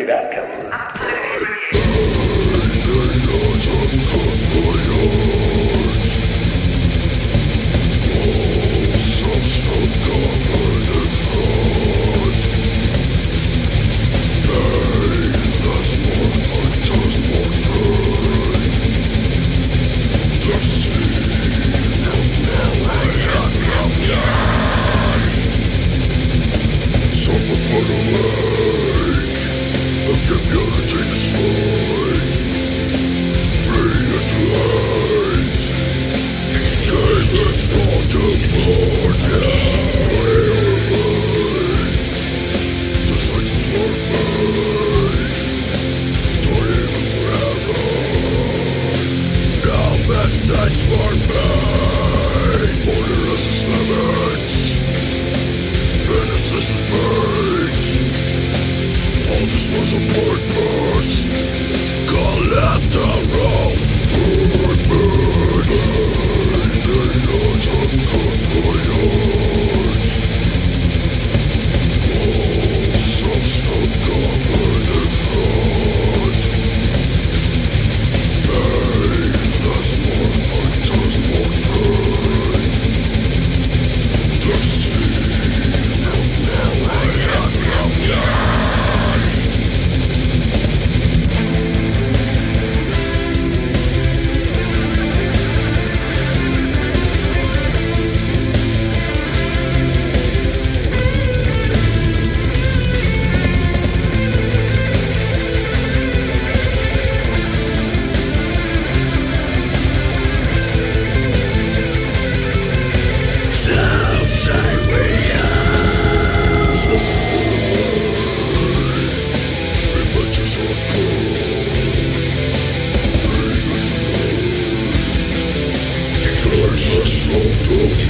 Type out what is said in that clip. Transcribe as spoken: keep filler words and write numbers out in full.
bad company. That's for me. Border has its limits. Innocence is bait. All this was a purpose. Collateral damage. Millions of compliance. All self-stop covered in blood. Painless work, I just want pain. The seed of million from blood. From the